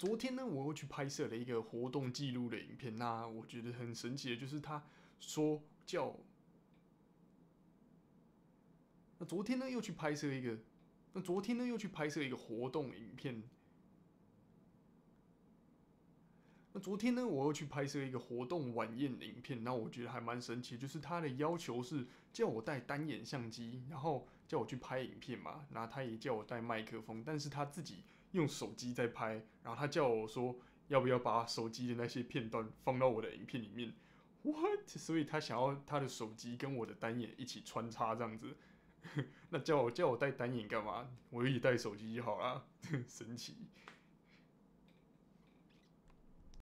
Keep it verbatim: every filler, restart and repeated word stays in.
昨天呢，我又去拍摄了一个活动记录的影片。那我觉得很神奇的就是，他说叫……那昨天呢又去拍摄一个……那昨天呢又去拍摄一个活动影片。那昨天呢，我又去拍摄一个活动晚宴影片，那我觉得还蛮神奇的，就是他的要求是叫我带单眼相机，然后叫我去拍影片嘛，然后他也叫我带麦克风，但是他自己用手机在拍，然后他叫我说要不要把手机的那些片段放到我的影片里面。What？ 所以他想要他的手机跟我的单眼一起穿插这样子。那叫我叫我带单眼干嘛？我一起带手机就好啦，神奇。